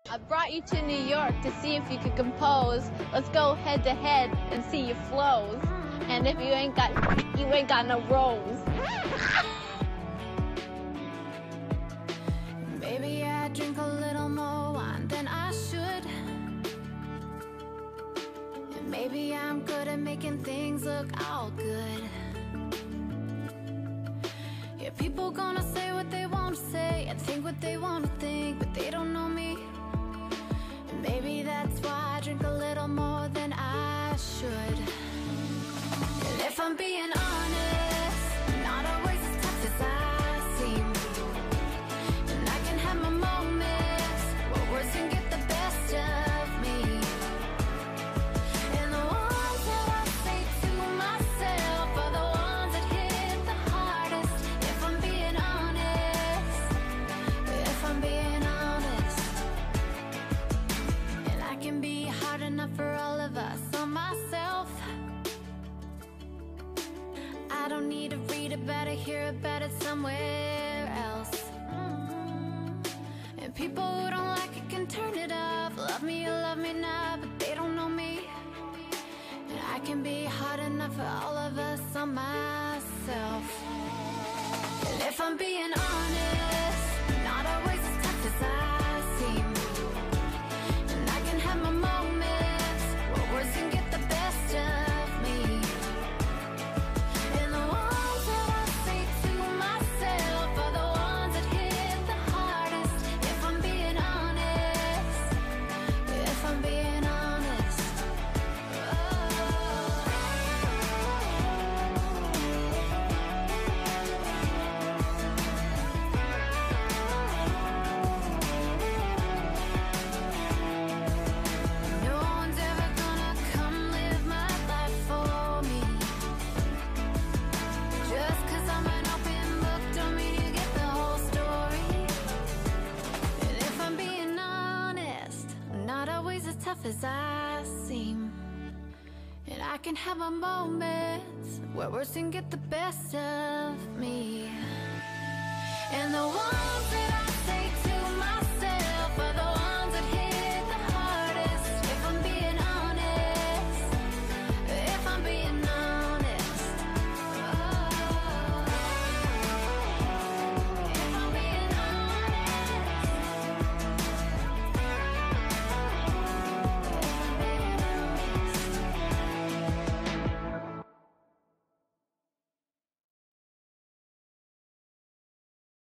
I brought you to New York to see if you could compose. Let's go head to head and see your flows. And if you ain't got no rolls. Maybe I drink a little more wine than I should. And maybe I'm good at making things look all good. Yeah, people gonna say what they want to say and think what they want to think, but they don't know me. And maybe that's why I drink a little more than I should. And if I'm being honest, not always as tough as I seem. And I can have my moments where words can get the best of me. And the ones that I say to myself are the ones that hit the hardest. If I'm being honest, if I'm being honest. And I can be hard enough for all of us, on myself. I don't need to read about it, hear about it somewhere else. And people who don't like it can turn it off. Love me or love me not, but they don't know me. And I can be hard enough for all of us, on myself. And if I'm being honest, not always as tough as I seem. And I can have my moments where words can get the best of me. And the ones that I say to myself are the ones that hit the hardest. If I'm being honest, if I'm being honest. No one's ever gonna come live my life for me. Just 'cause I'm an open book don't mean you get the whole story. And if I'm being honest, I'm not always as tough as I seem. And I can have my moments where words can get the best of me. And the ones that